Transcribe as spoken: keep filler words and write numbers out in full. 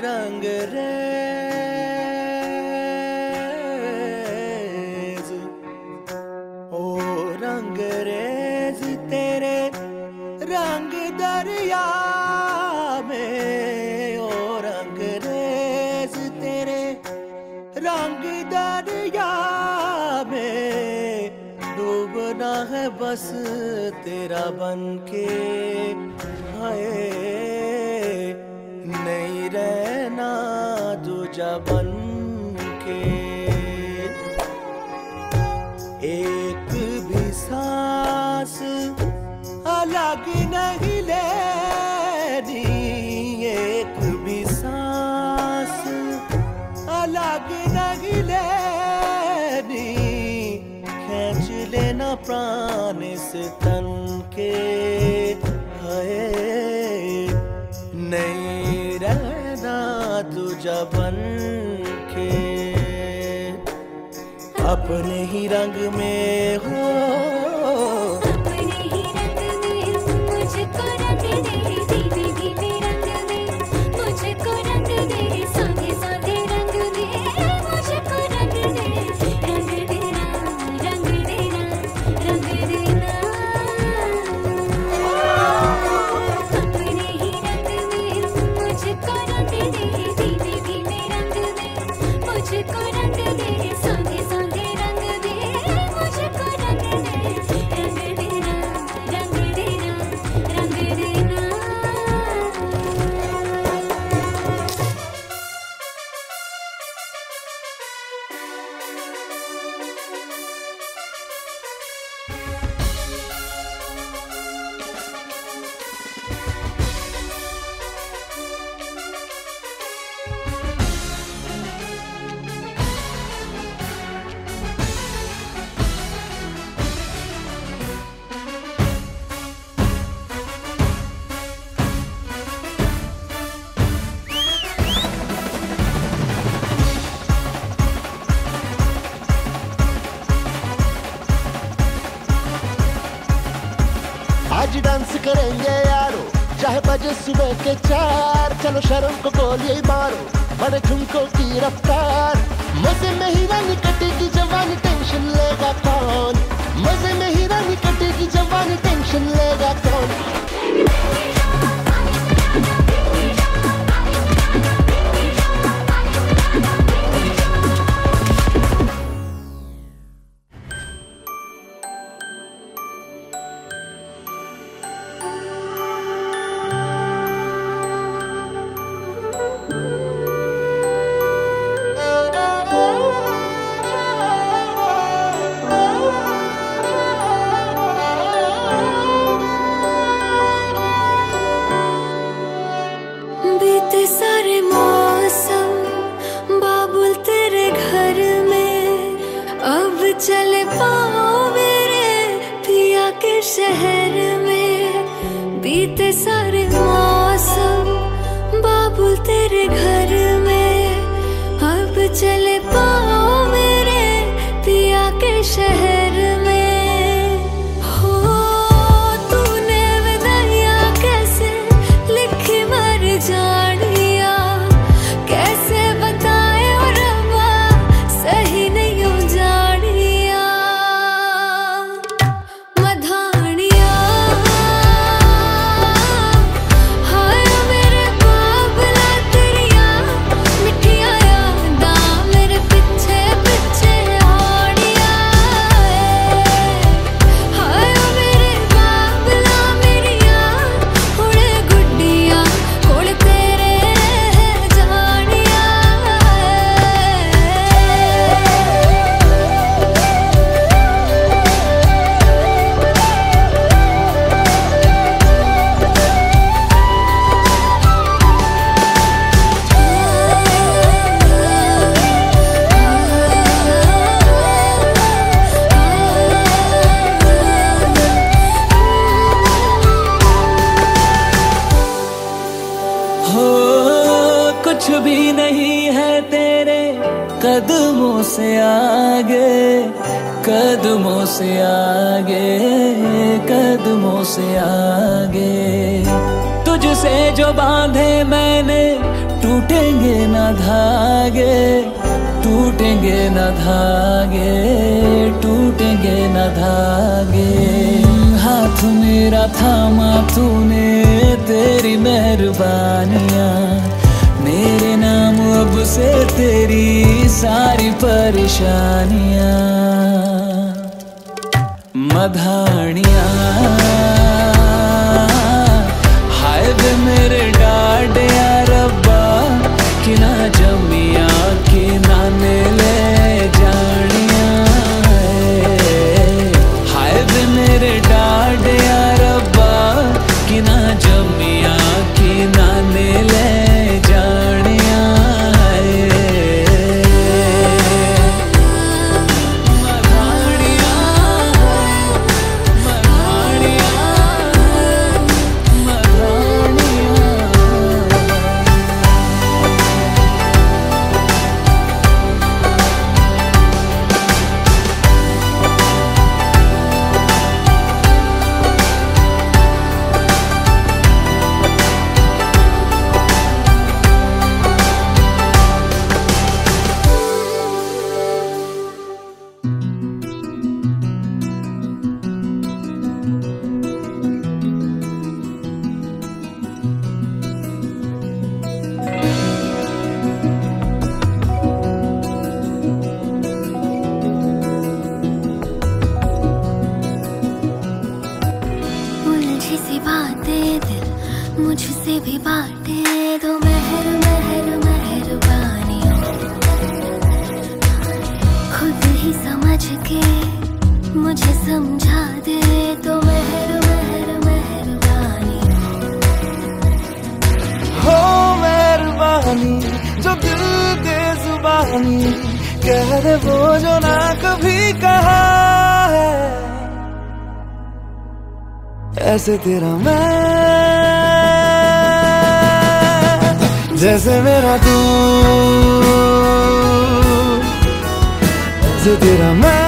रंगरेज, ओ रंगरेज तेरे रंग दरिया में, ओ रंगरेज तेरे रंग दरिया में डूबना है बस तेरा बनके, हाय नहीं रहना दूजा बनके। एक भी सांस अलग नहीं लेनी, एक भी सांस अलग नहीं लेनी, खींच लेना प्राण से तन के, हाय नहीं रहना दूजा बनके। अपने ही रंग में हो, अपने ही रंग में मुझको रंग दे, धीरे धीरे रंग दे मुझको रंग दे, साथे साथे रंग दे मुझको रंग दे, रंग देना रंग देना रंग देना। अपने ही रंग में मुझको रंग दे, धीरे धीरे रंग दे मुझको रंग दे, साथे साथे रंग दे मुझको रंग दे, रंग देना रंग देना रंग देना। आज डांस करेंगे यारो, चाहे बजे सुबह के चार, चलो शर्म को गोली मारो, बड़े ठुमकों की रफ्तार। मजे में ही रानी कटेगी जवानी, टेंशन लेगा कौन, मजे में ही रानी कटेगी जवानी, टेंशन लेगा कौन। बीते सारे मौसम बाबुल तेरे घर में, अब चले पाओ मेरे पिया के शहर में। बीते सारे मौसम बाबुल तेरे घर में, अब चले पाओ मेरे पिया के शहर में। हो तूने विदाइयां कैसे लिखी मर जानिया, कैसे बताए और रब्बा सही नहीं हो जानिया। मधानिया हाय मेरे बाबला तेरिया, मिठिया यादां मेरे पिछे पिछे आनिया। हाय मेरे बाबला मेरिया, हुणे गुड्डिया कोल तेरे जानिया। हो कुछ भी नहीं है तेरे कदमों से आगे, कदमों से आगे, कदमों से आगे। तुझसे जो बांधे मैंने टूट टूटेंगे ना धागे, टूटेंगे ना धागे, टूटेंगे ना धागे। हाथ मेरा थामा तूने, तेरी मेहरबानियाँ, मेरे नाम अब से तेरी सारी परेशानियाँ। मधानियाँ हाय वे मेरे डाड या रब्बा, कि ना जमिया कि ना ने ले जानिया। हाय वे मेरे डाड या रब्बा, कि ना जमिया कि ना ने ले जानिया। मुझसे भी बांटे दो मेहर मेहर मेहरबानी, खुद ही समझ के मुझे समझा दे तो मेहर मेहर मेहरबानी। हो मेहरबानी जो दिल के जुबानी कह दे वो जो ना कभी कहा है, ऐसे तेरा मैं जैसे मेरा तू, ऐसे तेरा मैं